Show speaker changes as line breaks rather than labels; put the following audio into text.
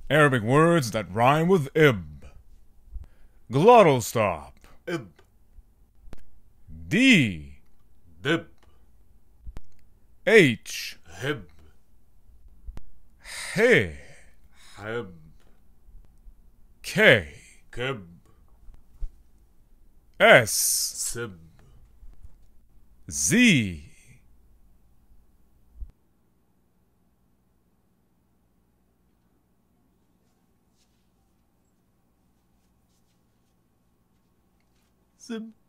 Arabic words that rhyme with ib. Glottal stop.
ib,
D.
dib,
H.
hib,
He.
حب,
K.
كب,
S.
سب,
Z.
سب.